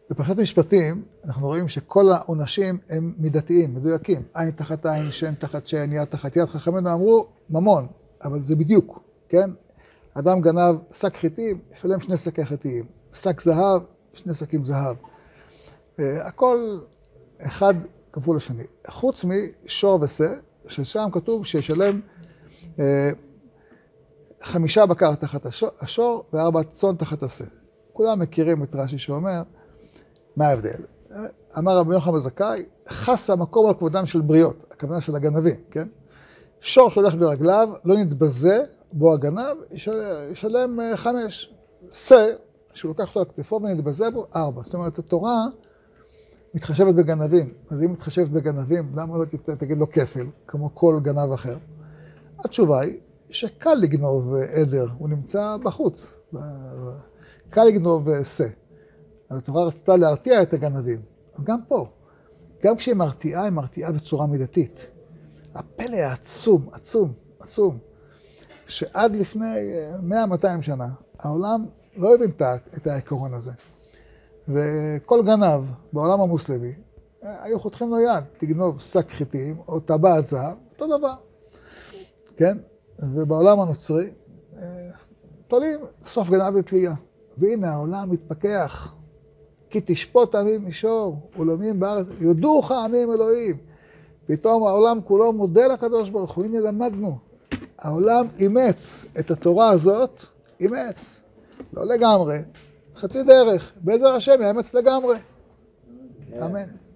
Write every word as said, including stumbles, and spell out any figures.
בפרשת משפטים אנחנו רואים שכל העונשים הם מידתיים, מדויקים. עין תחת עין, שם תחת שן, יד תחת יד. חכמינו אמרו ממון, אבל זה בדיוק, כן? אדם גנב שק חיטים, ישלם שני שקי חיטים. שק זהב, שני שקים זהב. הכל אחד כפול לשני. חוץ משור ושה, ששם כתוב שישלם אה, חמישה בקר תחת השור, השור וארבע צאן תחת השה. כולם מכירים את רש"י שאומר, מה ההבדל? אמר רבי יוחנן בן זכאי, חס המקום על כבודם של בריות, הכוונה של הגנבים, כן? שור שהולך ברגליו, לא נתבזה בו הגנב, ישלם, ישלם חמש. שה, שהוא לוקח אותו על כתפו ונתבזה בו, ארבע. זאת אומרת, התורה מתחשבת בגנבים. אז אם מתחשבת בגנבים, למה לא תגיד לו כפל, כמו כל גנב אחר? התשובה היא שקל לגנוב עדר, הוא נמצא בחוץ. קל לגנוב שה. התורה רצתה להרתיע את הגנבים. גם פה, גם כשהיא מרתיעה, היא מרתיעה בצורה מידתית. הפלא העצום, עצום, עצום, שעד לפני מאה מאתיים שנה, העולם לא הבין את העיקרון הזה. וכל גנב בעולם המוסלמי, היו חותכים לו יד, תגנוב שק חיטים או טבעת זהב, אותו דבר. כן? ובעולם הנוצרי, תולים סוף גנב ותלייה. והנה העולם מתפכח. כי תשפוט עמים מישור, ולעמים בארץ, יודוך עמים אלוהים. פתאום העולם כולו מודה לקדוש ברוך הוא, הנה למדנו. העולם אימץ את התורה הזאת, אימץ. לא לגמרי, חצי דרך. בעזר השם יאמץ לגמרי. אמן.